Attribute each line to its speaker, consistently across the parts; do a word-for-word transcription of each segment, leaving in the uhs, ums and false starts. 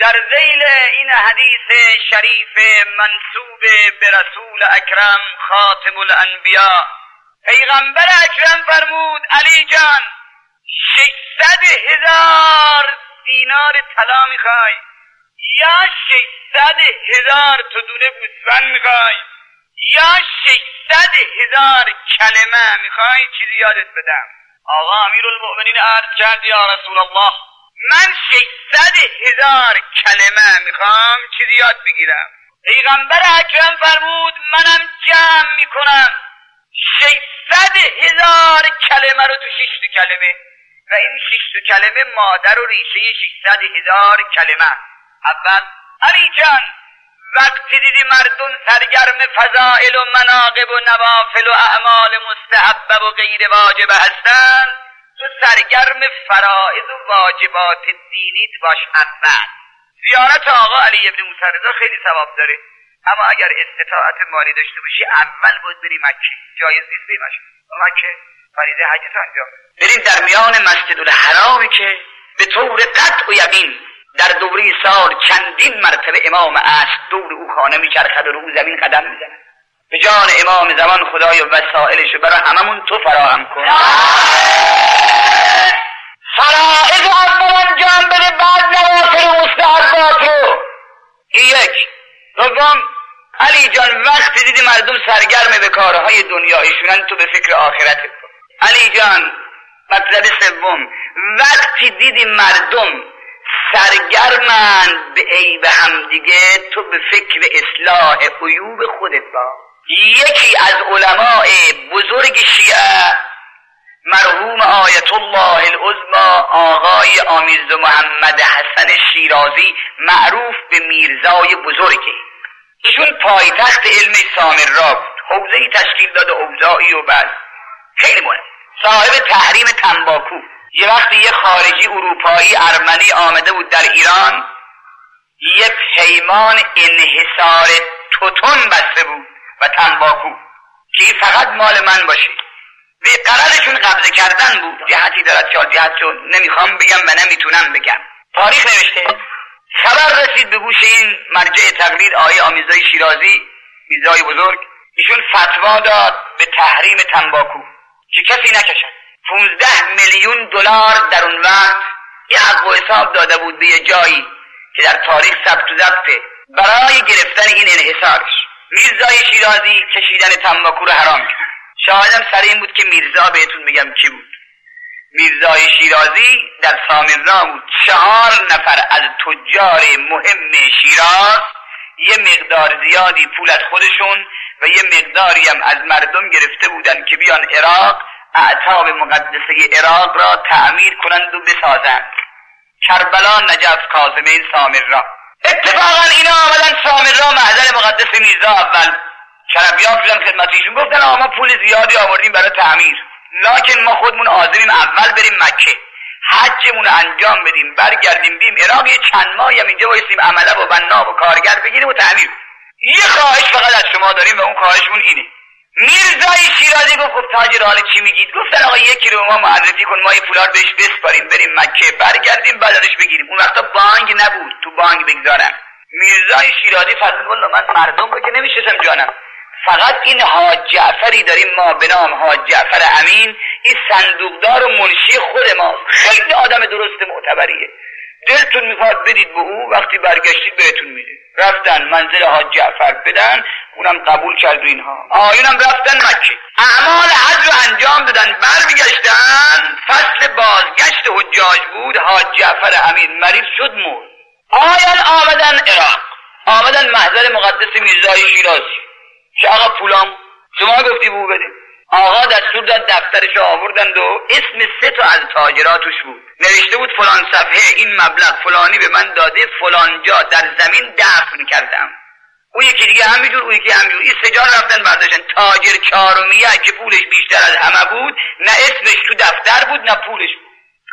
Speaker 1: در ذیل این حدیث شریف منسوب به رسول اکرم خاتم الانبیا، پیغمبر اکرم فرمود علی جان ششصد هزار دینار طلا میخوای یا ششصد هزار تا دونه گوسفند میخوای یا ششصد هزار کلمه میخوای؟ چیزی یادت بدم. آقا امیرالمؤمنین عرض کرد یا رسول الله من ششصد هزار کلمه میخوام چیزی یاد بگیرم. پیغمبر اکرم فرمود منم جمع میکنم ششصد هزار کلمه رو تو شش کلمه و این شش کلمه مادر و ریشه ششصد هزار کلمه. اول علی جان وقتی دیدی مردم سرگرم فضائل و مناقب و نوافل و اعمال مستحب و غیر واجب هستند، تو سرگرم فرائض و واجبات دینیت باش. اول زیارت آقا علی ابن موسی رضا خیلی ثواب داره، اما اگر استطاعت مالی داشته باشی اول باید بری مکه. جایز نیست بری مکه، فریضه حجت انجام بریم در میان مسجد الحرامی که به طور قطع و یقین در دوره سال چندین مرتبه امام عصر دور او خانه میچرخد و رو زمین قدم میزند. به جان امام زمان خدای وسائلشو برای هممون تو فراهم کن. فرائض اول انجام بده بعد نوافل و مستحبات رو. این یک. دوم علی جان وقتی دیدی مردم سرگرم به کارهای دنیایشونن تو به فکر آخرت کن. علی جان مطلب سوم وقتی دیدی مردم سرگرمند به عیب همدیگه تو به فکر اصلاح عیوب خودت باش. یکی از علماء بزرگ شیعه مرحوم آیت الله العظمی آقای آمیز محمد حسن شیرازی معروف به میرزای بزرگه، ایشون پایتخت علم سامرا بود، حوزه‌ای تشکیل داد اوضاعی و بعد خیلی مهم، صاحب تحریم تنباکو. یه وقتی یه خارجی اروپایی ارمنی آمده بود در ایران، یه پیمان انحصار توتون بسته بود و تنباکو که فقط مال من باشه. به قرارشون قبضه کردن بود. جهتی دارد شاد جهت شد نمیخوام بگم و نمیتونم بگم. تاریخ نوشته خبر رسید به گوش این مرجع تقلید آقای آمیزای شیرازی میرزای بزرگ، ایشون فتوا داد به تحریم تنباکو که کسی نکشد. پونزده میلیون دلار در اون وقت یه حق و حساب داده بود به یه جایی که در تاریخ ثبت و ضبطه برای گرفتن این انحصارش. میرزای شیرازی کشیدن تنباکو رو حرام کرد. شاهدم سر این بود که میرزا بهتون بگم کی بود. میرزای شیرازی در سامرا بود. چهار نفر از تجار مهم شیراز یه مقدار زیادی پول از خودشون و یه مقداری هم از مردم گرفته بودن که بیان عراق اعتاب مقدسه عراق را تعمیر کنند و بسازند. کربلا، نجف، کاظمین، سامرا. اتفاقا اینا آمدن سامرا محضر مقدس میرزا اول شرفیاب شدن خدمتیشون، گفتن آقا ما پول زیادی آوردیم برای تعمیر، لکن ما خودمون عازمیم اول بریم مکه حجمون انجام بدیم برگردیم بیم عراق یه چند ماهی هم اینجا بایستیم عمله و بنا و کارگر بگیریم و تعمیر. یه خواهش فقط از شما داریم و اون خواهشمون اینه. میرزای شیرازی گفت خب تاجر حالا چی میگید؟ گفتن آقا یکی رو ما معرفی کن ما این پولار بهش بسپاریم بریم مکه برگردیم بعدش بگیریم. اون وقتا بانک نبود تو بانک بگذارن. میرزای شیرازی فرمود والله من مردم رو که نمیشناسم جانم، فقط این حاج جعفری داریم ما به نام حاج جعفر امین، این صندوقدار و منشی خود ما، خیلی آدم درست معتبریه، دلتون میخواد بدید به او وقتی برگشتید بهتون میده. رفتن منزل حاج جعفر بدن، اونم قبول کرد و اینها. آیونم رفتن مکه اعمال حج رو انجام دادن برمیگشتن. فصل بازگشت حجاج بود. حاج جعفر امین مریض شد مرد. آیان آمدن عراق، آمدن محضر مقدس میرزای شیرازی که آقا پولام شما گفتی بو بده. آقا دستور داد دفترش آوردند و اسم سه تا از تاجراتش بود، نوشته بود فلان صفحه این مبلغ فلانی به من داده فلان جا در زمین دفن کردم. اون یکی دیگه همینجور، اون یکی همینجور. این سه جا رفتن برداشتن. تاجر چهارمیه که پولش بیشتر از همه بود نه اسمش تو دفتر بود نه پولش بود.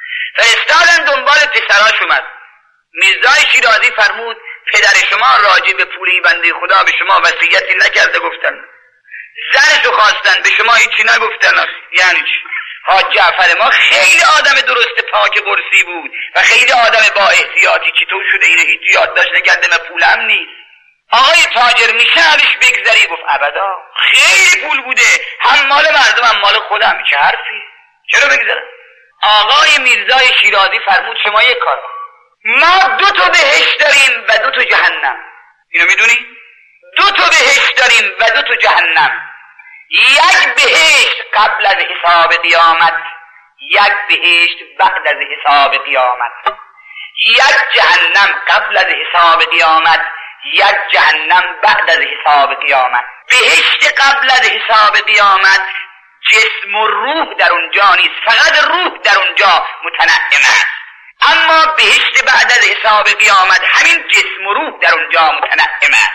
Speaker 1: فرستادن دنبال پسراش اومد. میرزای شیرازی فرمود پدر شما راجع به پولی بنده خدا به شما وصیتی نکرده؟ گفتن. زنشو خواستن به شما هیچی نگفتن. یعنی چی؟ حاج جعفر ما خیلی آدم درست پاک قرصی بود و خیلی آدم با احتیاطی. چطور شده اینه هیچ یادداشت نکرده؟ من پولم نیست. آقای تاجر میشه ازش بگذری؟ گفت ابدا، خیلی پول بوده، هم مال مردم هم مال خودم. چه حرفی؟ چرا بگذارم؟ آقای میرزای شیرازی فرمود شما یک کار، ما دو تا بهشت داریم و دو تا جهنم. اینو میدونی؟ دو تا بهشت داریم و دو تا جهنم. یک بهشت قبل از حساب قیامت، یک بهشت بعد از حساب قیامت. یک جهنم قبل از حساب قیامت، یک جهنم بعد از حساب قیامت. بهشت قبل از حساب قیامت جسم و روح در اونجا نیست، فقط روح در اونجا متنعم است. اما بهشت بعد از حساب قیامت همین جسم و روح در اونجا متنعم است.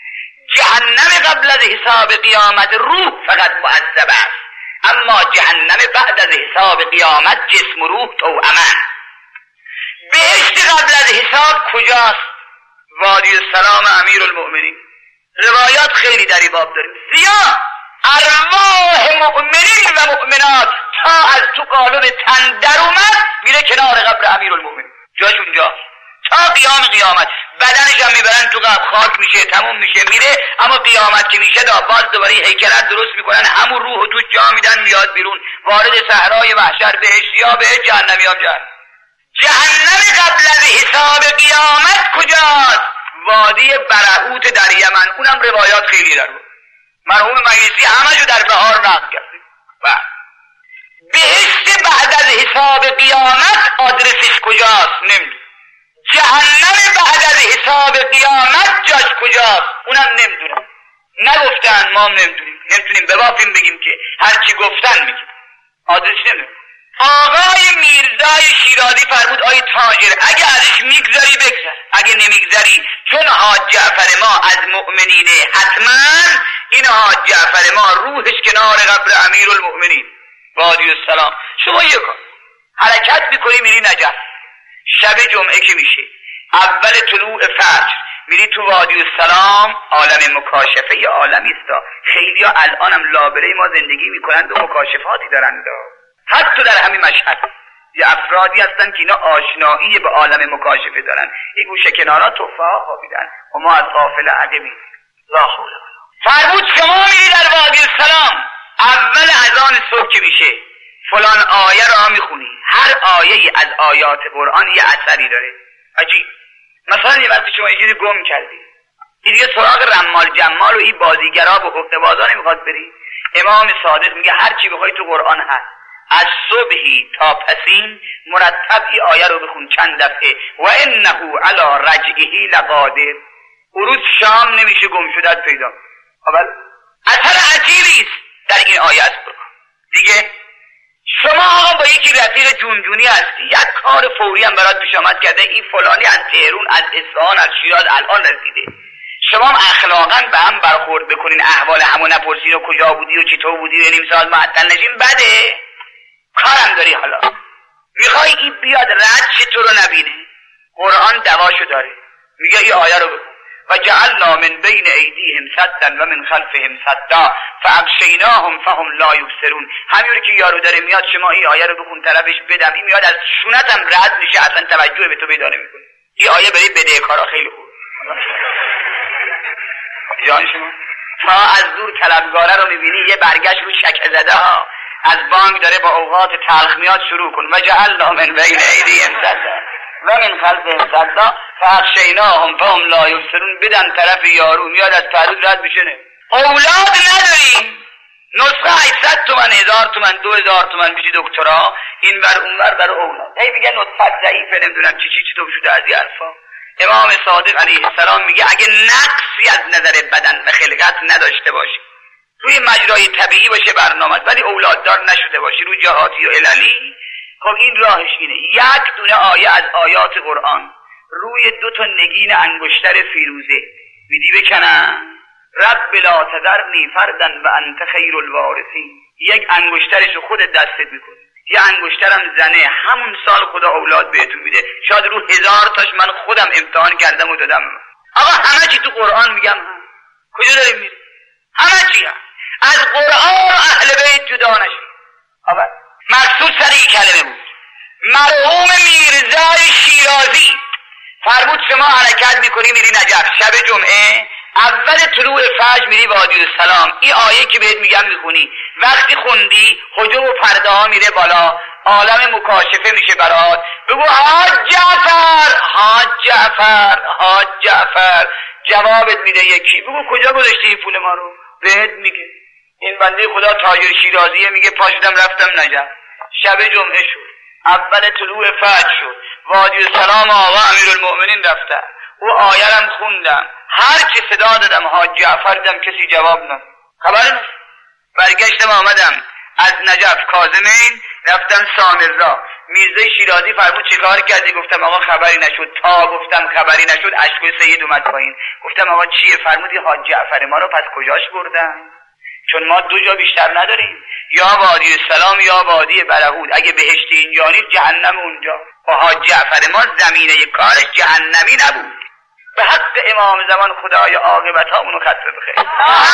Speaker 1: جهنم قبل از حساب قیامت روح فقط معذب است، اما جهنم بعد از حساب قیامت جسم و روح توأمن. بهشت قبل از حساب کجاست؟ وادی السلام امیرالمؤمنین. روایات خیلی در این باب داریم زیاد. ارواح مؤمنین و مؤمنات تا از تو قالب تن در اومد میره کنار قبر امیرالمؤمنین، جاش اونجا تا قیام قیامت. بدنش هم میبرن تو قبر، خاک میشه، تموم میشه، میره. اما قیامت که میشه دا باز دوباره هیکلت درست میکنن، همون روح تو جا میدن، میاد بیرون، وارد صحرای محشر. بهشتی ها بهشت، جهنمی ها جهنم. جهنم قبل از حساب قیامت کجاست؟ وادی برهوت در یمن. اونم روایات خیلی در بود. مرحوم مجلسی همشو در بهار نقل کرده. و بهشت بعد از حساب قیامت آدرسش کجاست؟ نمیدونم. جهنم بعد از حساب قیامت جاش کجاست؟ اونم نمیدونم. نگفتن، ما هم نمیدونیم. نمیتونیم ببافیم بگیم که هرچی گفتن میگیم. آدرس نمیدونم. آقای میرزای شیرازی فرمود آی تاجر اگه ازش میگذاری بگذار، اگه نمیگذاری، چون حاج جعفر ما از مؤمنینه، حتما این حاج جعفر ما روحش کنار قبر امیرالمؤمنین وادی السلام. شما یک کار حرکت میکنی میری نجف، شب جمعه که میشه اول طلوع فجر میری تو وادی السلام. عالم مکاشفه یه عالمی است. خیلی ها الان هم لابره ما زندگی میکنند و مکاشفاتی دارند. حتی در همین مشهد یه افرادی هستن که اینا آشنایی به عالم مکاشفه دارن، یه گوشه کنارا توفه ها خوابیدن و ما از غافل عقبیم. لا حول ولا قوة. فرمود شما میری در وادی السلام، اول اذان صبح که میشه فلان آیه را میخونی. هر آیه از آیات قرآن یه اثری داره. عجیب. مثلا یه وقتی شما یه چیزی گم کردی، این دیگه سراغ رمال جمال و این بازیگرا و حقه‌بازا نمیخواد بری. امام صادق میگه هر چی بخوای تو قرآن هست. از صبحی تا پسین مرتب این آیه رو بخون چند دفعه. و انه علی رجعه لقادر. روز شام نمیشه گم شدت پیدا. اول اثر عجیبی است در این آیه است. دیگه شما آقا با یکی رفیق جونجونی هستی، یک کار فوری هم برات پیش آمد کرده، این فلانی از تهران، از اصفهان، از شیراز الان رسیده. شما هم اخلاقا به هم برخورد بکنین، احوال همو نپرسین و کجا بودی و چطور بودی و نیم ساعت معطل نشین، بده. کارم داری حالا میخوای این بیاد رد شه تو رو نبینه. قرآن دواشو داره، میگه این آیه رو بکن. و جعلنا من بین ایدیهم سدا و من خلفهم سدا فاغشیناهم فهم لا یبصرون. همین که یارو داره میاد شما این آیه رو بخون طرفش بدم، این میاد از شونتم رد میشه، اصلا توجه به تو پیدا نمیکنه. این آیه برای بدهکارا خیلی خوب. جان شما تا از دور طلبگاره رو میبینی یه برگشت رو شکه زده ها از بانک داره با اوقات تلخ میاد شروع کن. و جعلنا من بین ایدیهم سدا و من خلفهم سدا فاغشیناهم فهم لا یبصرون. بدن طرف یارو میاد از پرود رد میشه. نه اولاد نداریم، نسخه هشتصد تومن، هزار تومن، دو هزار تومن بشی دکترا، این بر اون بر بر اولاد. هی میگن نطفت ضعیفه، نمیدونم چی چی چطور شده از این حرفا. امام صادق علیه السلام میگه اگه نقصی از نظر بدن و خلقت نداشته باشی، روی مجرای طبیعی باشه برنامه، ولی اولاددار نشده باشی رو جهاتی و عللی، خب این راهش اینه. یک دونه آیه از آیات قرآن روی دو تا نگین انگشتر فیروزه میدی بکنن، رب لا تذرنی فردا و انت خیر الوارثین. یک انگشترشو خودت دستت میکنی، یه انگشترم زنه، همون سال خدا اولاد بهتون میده. شاید رو هزار تاش من خودم امتحان کردم و دادم. آقا همه چی تو قرآن میگم هم. کجا داریم میریم؟ همه چی هم. از قرآن و اهل بیت جدا نشید. آقا مقصود سر این کلمه بود. مرحوم میرزای شیرازی فرمود شما حرکت میکنی میری نجف، شب جمعه اول طلوع فجر میری وادی السلام، این آیه که بهت میگم میخونی، وقتی خوندی حجب و پرده ها میره بالا، عالم مکاشفه میشه برات، بگو حاج جعفر حاج جعفر حاج جعفر، جوابت میده یکی، بگو کجا گذاشتی این پول ما رو، بهت میگه این بنده خدا تاجر شیرازیه، میگه پاشدم رفتم نجف، شب جمعه شد، اول طلوع فجر شد، وادی السلام آقا امیرالمؤمنین رفتن، او آیرم خوندم، هر چی صدا دادم حاج جعفر دیدم کسی جواب نداد، خبر نیست. برگشتم آمدم از نجف کاظمین رفتم سامرزا، میرزای شیرازی فرمود چیکار کردی؟ گفتم آقا خبری نشد، تا گفتم خبری نشد اشک سید اومد پایین، گفتم آقا چیه؟ فرمودی حاج جعفر ما رو پس کجاش بردن؟ چون ما دو جا بیشتر نداریم، یا وادی السلام یا وادی برهود، اگه بهشت اینجا نیست جهنم اونجا، و حاج جعفر ما زمینه کارش جهنمی نبود. به حق امام زمان خدای عاقبت ها اونو ختم بخیر.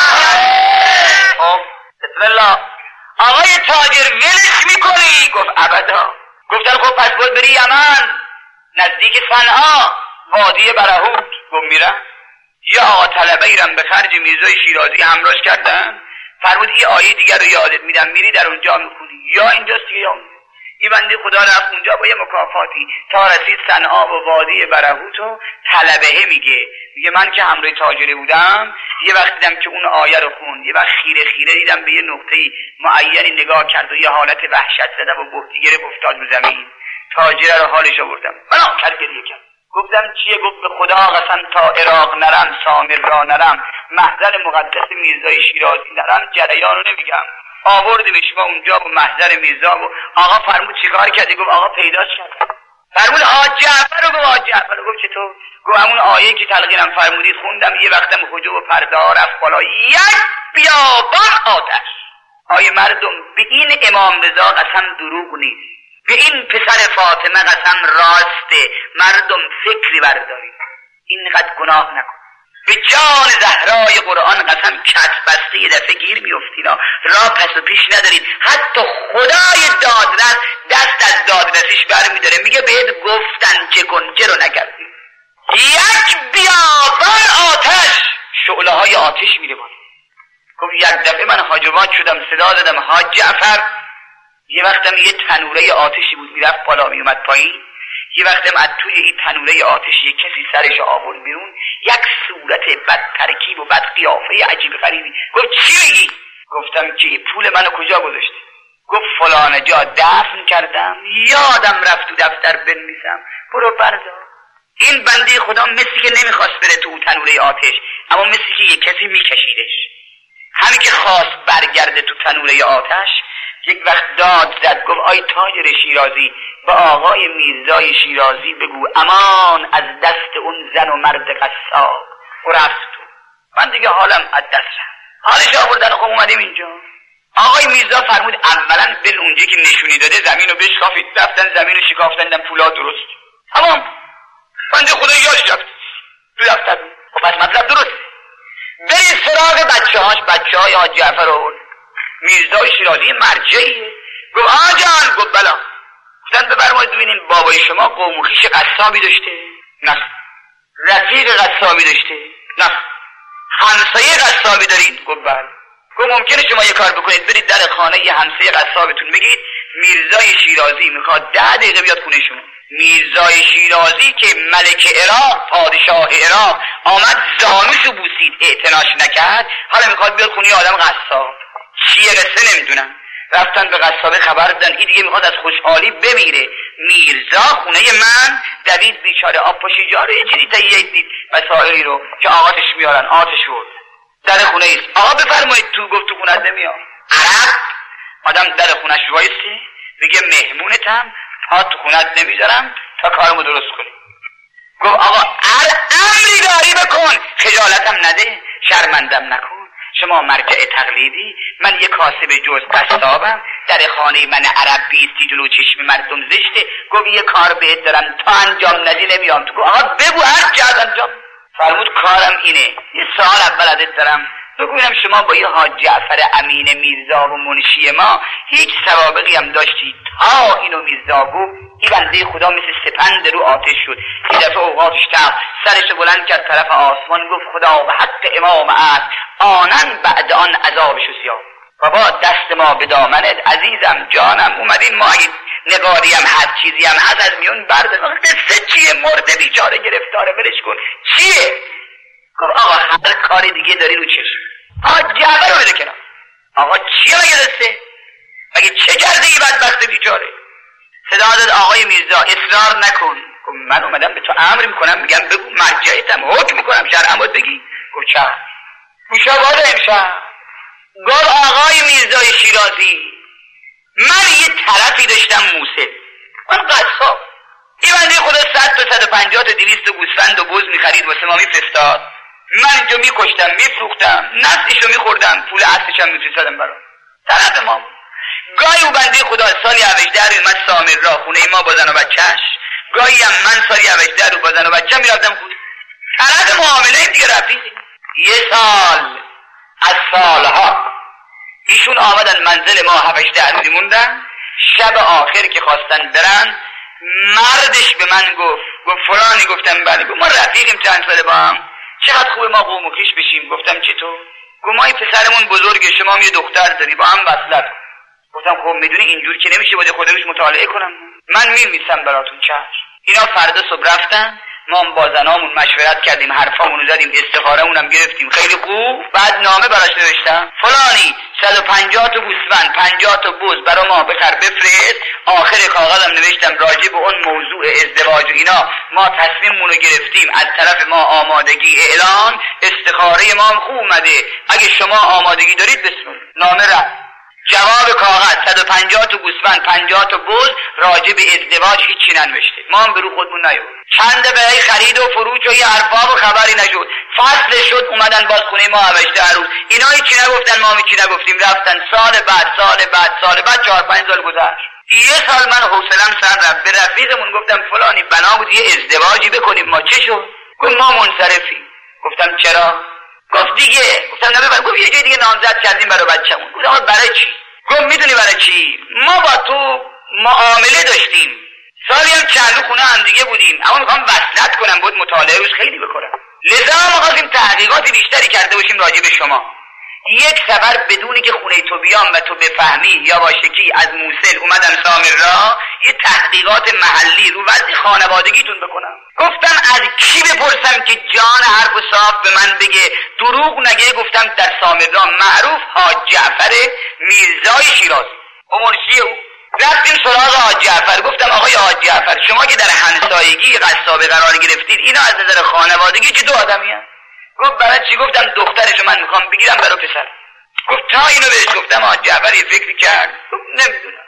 Speaker 1: بسم الله. آقای تاجر ولش میکنی؟ گفت ابدا. گفتن خب پس باید بری یمن نزدیک صنعا وادی برهود. گفت میرم. یا آقا طلبه ایرم به خرج میرزای شیرازی همراهش کردن، فرمود این آیه دیگر رو یادت میدم، میری در اونجا میخونی، یا اینجاست دیگه یا اونجا. این بنده خدا رفت اونجا با یه مکافاتی تا رسید صنعا و وادی برهوت و طلبه میگه میگه من که همراه تاجره بودم یه وقت دیدم که اون آیه رو خون، یه وقت خیره خیره دیدم به یه نقطه معینی نگاه کرد و یه حالت وحشت زده و بهتی گرفت افتاد رو زمین. تاجره رو حالش آوردم بنا کرد گریه کرد. گفتم چیه؟ گفت به خدا قسم تا عراق نرم، سامر را نرم، محضر مقدس میرزای شیرازی نرم، جریان رو نمیگم. آوردیمش ما اونجا با محضر میرزا و آقا فرمود چیکار کردی؟ گفت آقا پیداش کرد. فرمود حاج جعفر رو گفت حاج جعفر رو گفت چطور؟ گفت همون آیه که تلقینم فرمودید خوندم، یه وقتم حجب و پرده ها رفت بالا، یک بیابان آتش. آیه مردم به این امام رضا قسم دروغ نیست، به این پسر فاطمه قسم راسته، مردم فکری بردارید، اینقدر گناه نکن. به جان زهرای قرآن قسم کت بسته یه دفعه گیر میافتینا، را پس و پیش ندارید. حتی خدای دادرس دست از دادرسیش برمیداره، میگه بهت گفتن چه کن چه رو نکردی. یک بیابان آتش، شعله های آتش میره بالا. گفت یک دفعه من حاجبات شدم، صدا دادم حاج جعفر. یه وقتم یه تنوره آتشی بود میرفت بالا میومد پایین، یه وقتم از توی این تنوره آتش یک کسی سرش آورد بیرون، یک صورت بد ترکیب و بد قیافه عجیب غریبی. گفت چی میگی؟ گفتم که پول منو کجا گذاشتی؟ گفت فلان جا دفن کردم، یادم رفت تو دفتر بنویسم، برو بردار. این بنده خدا مثل که نمیخواست بره تو تنوره آتش، اما مثل که یک کسی میکشیدش. همین که خواست برگرده تو تنوره آتش، یک وقت داد زد، گفت آی تاجر شیرازی با آقای میرزای شیرازی بگو امان از دست اون زن و مرد قصاب. و رفت تو. من دیگه حالم از دست رفت، حالش آوردن. خب اومدیم اینجا، آقای میرزا فرمود اولا بل اونجا که نشونی داده زمین رو بشکافید، رفتن زمین رو شکافتن، دیدن پولا درست تمام. بنده خدا یادش رفت تو دفتر. خب پس مطلب درست، برید سراغ بچه هاش. بچه های حاج جعفر آورد. میرزای شیرازی مرجعیه. گفت آقا جان. گفت بلا. گفتن بفرمایید ببینیم بابای شما قوم و خویش قصابی داشته؟ نه. رفیق قصابی داشته؟ نه. همسایه قصابی دارید؟ گفت بله. گفت ممکنه شما یه کار بکنید برید در خانه یه همسایه قصابتون بگید میرزای شیرازی میخواد ده دقیقه بیاد خونه شما. میرزای شیرازی که ملک عراق، پادشاه عراق، آمد زانوشو بوسید اعتناش نکرد، حالا میخواد بیاد خونه آدم قصاب. چیه قصه نمیدونم. رفتن به قصابه خبر دادن این دیگه میخواد از خوشحالی بمیره. میرزا خونه من دوید بیچاره آب پاشی جاره یه چیزی تهیه دید مسائلی رو که آقاتش میارن. آتش بود در خونه ایست. آقا بفرمایید تو. گفت تو خونه نمیام. عرب آدم در خونش وایسته بگه مهمونتم، پا تو خونت نمیذارم تا کارمو درست کنی. گفت آقا هر امری داری بکن، خجالتم نده، شرمندم نکن. شما مرجع تقلیدی، من یه کاسب جز قصابم، در خانه من عرب بیستی جلو چشم مردم زشته. گفت یه کار بهت دارم تا انجام ندی نمیام تو. گفت آقا بگو هر چه از انجام. فرمود کارم اینه، یه سال اول ازت دارم بگویم شما با یه حاج جعفر امین میرزا و منشی ما هیچ سوابقی هم داشتید تا اینو میرزا گفت این بنده خدا مثل سپند رو آتش شد. این دفعه اوقاتش تخت سرش بلند کرد طرف آسمان گفت خدا به حق امام است آنن بعد آن عذابش زیاد. بابا دست ما به دامنت عزیزم جانم، اومدین ما اگه نگاری هم هر چیزی هم هست از میون بردار. وقت سه چیه مرده بیچاره گرفتاره ولش کن. چیه؟ گفت آقا هر کاری دیگه داری رو چشم. آقا جعفر رو بده کنار. آقا چیه مگه دسته؟ مگه چه کرده ای بدبخت بیچاره؟ صدا داد آقای میرزا اصرار نکن. گفت من اومدم به تو امر میکنم میگم بگو مرجعیتم حکم میکنم شرعمات بگی. گفت چه؟ گوشا باده امشب. گفت آقای میرزای شیرازی من یه طرفی داشتم موسل من قصاب این بنده خدا صد تا صد و پنجاه تا دویست تا گوسفند و بز میخرید واسه ما میفرستاد. من اینجا میکشتم میفروختم نسلشو میخوردم پول اصلش هم میفرستادم برام طرف ما. گاهی او بنده خدا سالی هوشدر اومد سامر را خونه ما با زن و بچهش، گاهی هم من سالی هوشدر با زن و بچه میرفتم خود طرف معامله دیگه رفیقی. یه سال از سالها ایشون آمدن منزل ما هفشته روزی موندن. شب آخر که خواستن برن مردش به من گفت گفت فلانی. گفتم بله. گفت ما رفیقیم چند ساله با هم چقدر خوبه ما قوم و خویش بشیم. گفتم چطور؟ گفت ما این پسرمون بزرگه شما هم یه دختر داری با هم وصلت. گفتم خب میدونی اینجور که نمیشه باید خودمش مطالعه کنم من میمیسم براتون چشم. اینا فردا صبح رفتن ما با زنامون مشورت کردیم حرفامونو زدیم استخاره‌مونم گرفتیم خیلی خوب. بعد نامه براش نوشتم فلانی صد و پنجاه تا گوسفند پنجاه تا بز برا ما بخر بفرست. آخر کاغذم نوشتم راجع به اون موضوع ازدواج و اینا ما تصمیممونو گرفتیم از طرف ما آمادگی اعلان استخاره ما هم خوب اومده اگه شما آمادگی دارید بسم نامه رفت. جواب کاغذ صد و پنجاه تا گوسفند پنجاه تا بز راجع به ازدواج هیچی ننوشته. ما هم برو خودمون نیومد. چند دفعه خرید و فروش و یه حرفا و خبری نشد. فصل شد اومدن باز خونه ما هوشته هر روز. اینا هیچی نگفتن ما هم هیچی نگفتیم رفتن. سال بعد سال بعد سال بعد چهار پنج سال گذشت. یه سال من حوصله‌ام سر رفت به رفیقمون گفتم فلانی بنا بود یه ازدواجی بکنیم ما چه شد؟ گفت ما منصرفیم. گفتم چرا؟ گفت دیگه. گفتم نه ببر. گفت یه جای دیگه نامزد کردیم برای بچه‌مون. گفتم برای چی؟ گفت میدونی برای چی؟ ما با تو معامله داشتیم سالی هم چند خونه هم دیگه بودیم اما میخوام وصلت کنم بود مطالعه روش خیلی بکنم لذا ما خواستیم تحقیقات بیشتری کرده باشیم راجع به شما. یک سفر بدونی که خونه تو بیام و تو بفهمی یا واشکی از موسل اومدم سامر را یه تحقیقات محلی رو وضع خانوادگیتون بکنم. گفتم از کی بپرسم که جان حرف و صاف به من بگه دروغ نگه. گفتم در سامر را معروف حاج جعفر میرزای شیرازی و منشی او. رفتیم سراغ حاج جعفر. گفتم آقای حاج جعفر شما که در همسایگی قصابه قرار گرفتید اینا از نظر خانوادگی چه دو آدمی هست؟ گفت برای چی؟ گفتم دخترشو من میخوام بگیرم برای پسر. گفت تا اینو بهش گفتم حاج جعفر یه فکری کرد. گفت نمیدونم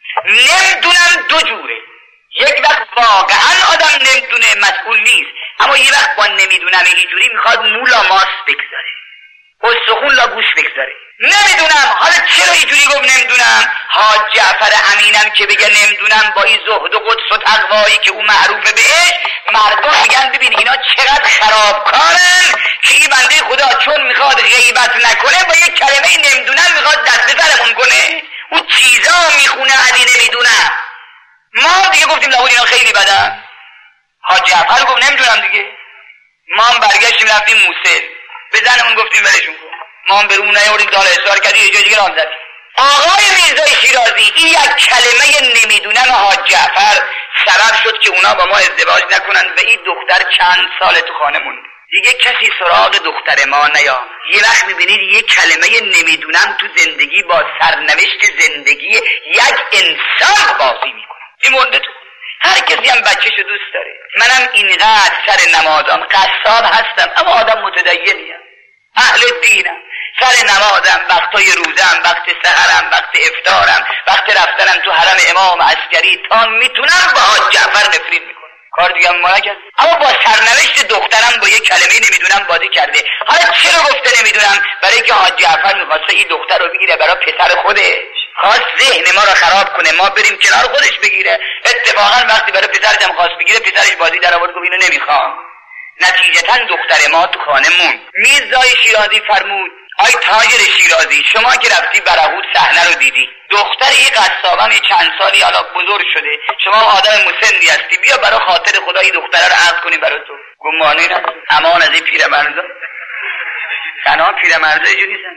Speaker 1: نمیدونم دو جوره. یک وقت واقعا آدم نمیدونه مسئول نیست اما یه وقت با نمیدونم اینجوری میخواد مولا ماست بگذاره استخون لا گوش بگذاره. نمیدونم حالا چرا اینجوری گفت نمیدونم. حاج جعفر امینم که بگه نمیدونم با این زهد و قدس و تقوایی که او معروفه بهش مردم میگن ببین اینا چقدر خرابکارن که این بنده خدا چون میخواد غیبت نکنه با یک کلمه نمیدونم میخواد دست سرمون کنه. او چیزا میخونه از این نمیدونم. ما دیگه گفتیم لابد اینا خیلی بدن. حاج جعفر گفت نمیدونم دیگه. ما هم برگشتیم رفتیم موسل به زنمون گفتیم ولشون کن. ما هم برمون نیاوردیم دار اصرار کردیم یه جای دیگه نام زدیم. آقای میرزای شیرازی این یک کلمه نمیدونم حاج جعفر سبب شد که اونا با ما ازدواج نکنن و این دختر چند سال تو خانه موند. دیگه کسی سراغ دختر ما نیا. یه وقت میبینید یه کلمه نمیدونم تو زندگی با سرنوشت زندگی یک انسان بازی میکنه. این مونده تو هر کسی هم بچه‌شو دوست داره. منم اینقدر سر نمازم قصاب هستم اما آدم متدینیم اهل دینم. سر نمازم وقتای روزم وقت سحرم وقت افطارم وقت رفتنم تو حرم امام عسکری تا میتونم با حاج جعفر نفرین میکنم. کار دیگه ما نکرد اما با سرنوشت دخترم با یک کلمه نمیدونم بازی کرده. حالا چرا گفته نمیدونم؟ برای که حاج جعفر میخواسته این دختر رو بگیره برای پسر خودش. خواست ذهن ما رو خراب کنه ما بریم کنار خودش بگیره. اتفاقا وقتی برای پسرش هم خواست بگیره پسرش بازی در آورد گفت اینو نمیخوام. نتیجتا دختر ما تو خانه موند. میرزای شیرازی فرمود آی تاجر شیرازی، شما که رفتی برهوت صحنه رو دیدی، دختر این قصابم یه چند سالی حالا بزرگ شده، شما آدم مسنی هستی، بیا برای خاطر خدا این دختره رو عقد کنی برای تو. گمانه نداری امان از این پیرمردا. تنها پیرمردا اینجوری نیستن،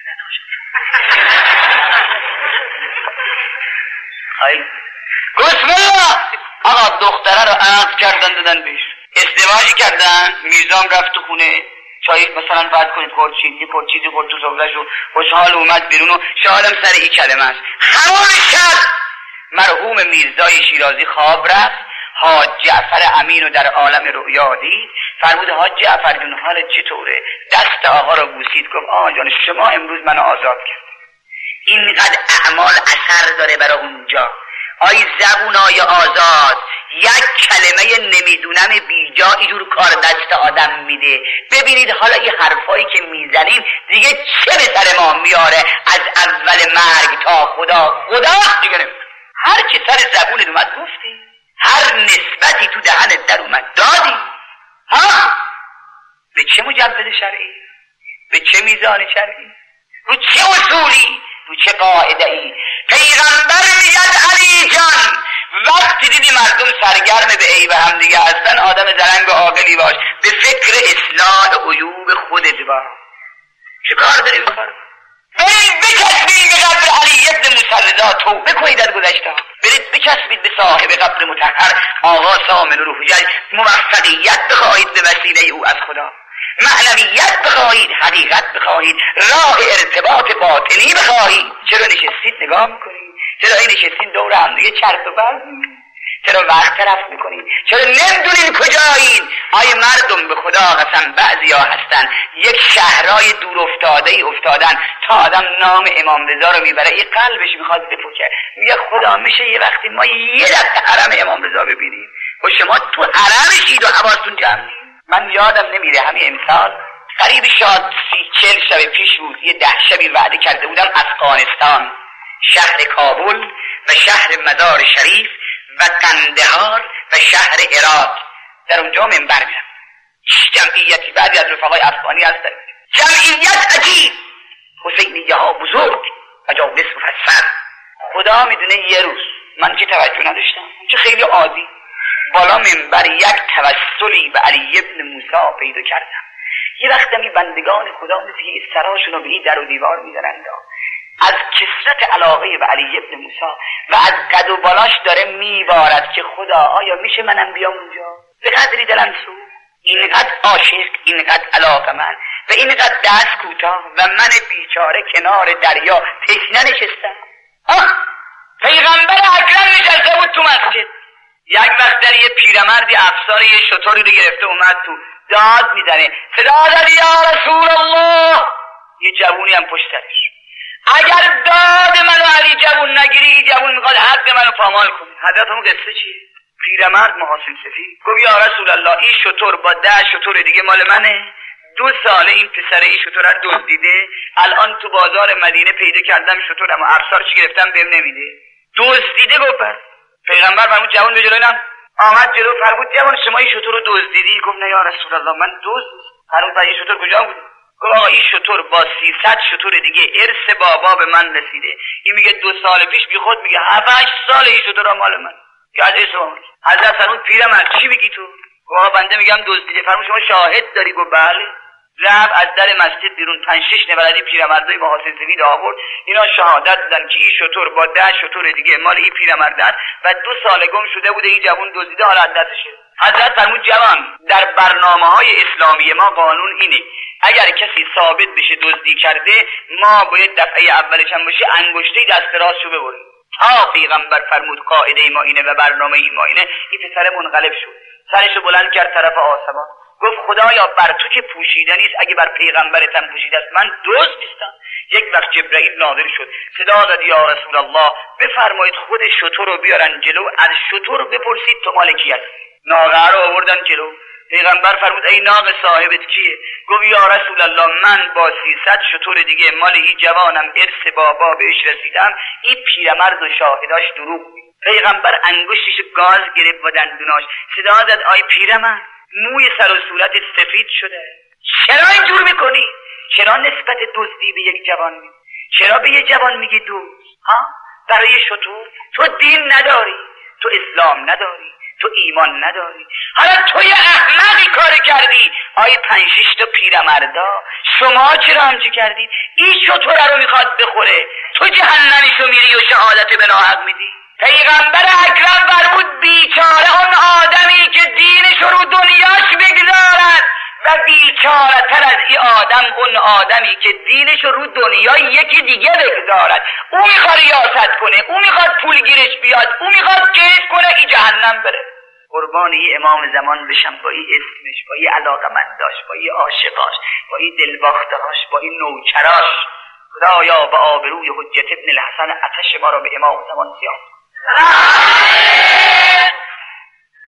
Speaker 1: ای بسم الله. آقا دختره رو عقد کردن دادن بهش، ازدواج کردن، میرزام رفت تو خونه چای مثلا فرض کنید خورچید یه خورچیدی خورد تو سفره‌ش و خوشحال اومد بیرون و شالم سر این کلمه است. همون شب مرحوم میرزای شیرازی خواب رفت، حاج جعفر امین رو در عالم رؤیا دید، فرمود حاج جعفر جون حالت چطوره؟ دست آقا رو بوسید، گفت آقا جان شما امروز منو آزاد کرد. اینقدر اعمال اثر داره برای اونجا. آی زبونای آزاد، یک کلمه نمیدونم بیجا اینجور کار دست آدم میده. ببینید حالا این حرفایی که میزنیم دیگه چه به سر ما میاره از اول مرگ تا خدا خدا دیگه نمید. هر چی سر زبونت اومد گفتی، هر نسبتی تو دهنت در اومد دادی. ها به چه مجوز شرعی؟ به چه میزان شرعی؟ رو چه اصولی؟ رو چه قاعده ای؟ پیغمبر میگد علی جان وقتی دیدی مردم سرگرم به عیب هم دیگه هستن، آدم زرنگ و عاقلی باش، به فکر اصلاح عیوب خودت باش. چه کار داری بکار؟ برید بچسبید به قبر علی ابن موسی رضا، توبه کنید از گذشته. برید بچسبید به صاحب قبر مطهر آقا سامن روح جل، موفقیت بخواهید به وسیله او از خدا، معنویت بخواهید، حقیقت بخواهید، راه ارتباط باطنی بخواهید. چرا نشستید نگاه میکنید؟ چرا این نشستید دور هم دیگه چرت و پرت میکنید؟ چرا وقت تلف میکنید؟ چرا نمیدونید کجایید؟ آیا مردم به خدا قسم بعضیا هستن یک شهرهای دور افتاده ای افتادن تا آدم نام امام رضا رو میبره این قلبش میخواد بپکه، میگه خدا میشه یه وقتی ما یه دفعه حرم امام رضا ببینیم و شما تو حرمشید و حواستون جمع نیست. من یادم نمیره همین امسال قریب شاد سی چل شب پیش بود، یه ده شبی وعده کرده بودم افغانستان، شهر کابل و شهر مزار شریف و قندهار و شهر هرات، در اونجا منبر میرم. جمعیتی بعضی از رفقای افغانی هستن، جمعیت عجیب، حسینیه ها بزرگ و جالس مفصل. خدا میدونه یه روز من که توجه نداشتم، چه خیلی عادی بالا منبر یک توسلی به علی ابن موسی پیدا کردم. یه وقت می بندگان خدا مثل سراشون رو به این در و دیوار میزنند، از کثرت علاقه به علی ابن موسی و از قد و بالاش داره میبارد که خدا آیا میشه منم بیام اونجا؟ به قدری دلم سو، اینقدر عاشق، اینقدر علاقه من و اینقدر دست کوتاه و من بیچاره کنار دریا تشنه نشستم. آه پیغمبر اکرم نشسته بود تو مسجد. یک وقت در یه پیرمردی افسار یه شطوری رو گرفته اومد تو، داد میزنه، صدا دادی یا رسول الله. یه جوونی هم پشت سرش. اگر داد منو علی جوون نگیری، این جوون میخواد حق منو پامال کنه. حضرت اون قصه چیه؟ پیرمرد محاسن سفید گفت یا رسول الله این شطور با ده شطور دیگه مال منه، دو ساله این پسر این شطور رو دزدیده، الان تو بازار مدینه پیدا کردم شطورم و افسارش گرفتم بهم نمیده. دزدیده. گفت پیغمبر فرمود جوان به جلوی من آمد جلو، فرمود جوان شما این شطور رو دزدیدی؟ گفت نه یا رسول الله من دزد نیستم. فرمود این شطور کجا بود؟ گفت آقا این شطور با سیصد شطور دیگه ارث بابا به من رسیده. این میگه دو سال پیش بی خود میگه هفت سال این شطور مال من. که از اسلام حضرت فرمود پیرمرد چی میگی تو؟ گفت بنده میگم دزدیده. فرمود شما شاهد داری؟ گفت بله. رفت از در مسجد بیرون، پنج شش نفر پیرمردای با حاصل سفید آورد، اینا شهادت دادن که این شطور با ده شطور دیگه مال این پیرمرد است و دو سال گم شده بوده، این جوان دزدیده حالا از دستشه. حضرت فرمود جوان در برنامه‌های اسلامی ما قانون اینه اگر کسی ثابت بشه دزدی کرده ما باید دفعه اولش هم باشه انگشته دست راستشو ببریم. تا پیغمبر فرمود قاعده ما اینه و برنامه ما اینه. این پسر منقلب شد، سرشو بلند کرد طرف آسمان، گفت خدایا بر تو که پوشیده نیست اگه بر پیغمبرت هم پوشیده است من دزد نیستم. یک وقت جبرئیل نازل شد، صدا داد یا رسول الله بفرمایید خود شتر رو بیارن جلو، از شتر بپرسید تو مال کی هستی. ناقه رو آوردن جلو، پیغمبر فرمود ای ناقه صاحبت کیه؟ گفت یا رسول الله من با سیصد شتر دیگه مال این جوانم ارث بابا بهش رسیدم، این پیرمرد و شاهداش دروغ میگه. پیغمبر انگشتش گاز گرفت و دندوناش، صدا داد آی پیرمرد موی سر و صورت سفید شده، چرا اینجور میکنی؟ چرا نسبت دزدی به یک جوان میدی؟ چرا به یک جوان میگی دوست؟ ها؟ برای شطور؟ تو دین نداری، تو اسلام نداری، تو ایمان نداری. حالا توی احمقی کار کردی، آی پنج شش تا پیرمردا شما چرا همچی کردید؟ این شطوره رو میخواد بخوره، تو جهنمیشو میری و شهادت به ناحق میدی. پیغمبر اکرم فرمود بیچاره اون آدمی که دینش رو دنیاش بگذارد و بیچاره تر از این آدم اون آدمی که دینش رو دنیا یکی دیگه بگذارد. او میخواد ریاست کنه، او میخواد پول گیرش بیاد، او میخواد کیف کنه، این جهنم بره. قربان این امام زمان بشم، با این اسمش، با این علاقمنداش، با این عاشقاش، با این دلباختهاش، با این نوکراش. خدایا به آبروی حجت ابن الحسن آتش ما را به امام زمان سیاه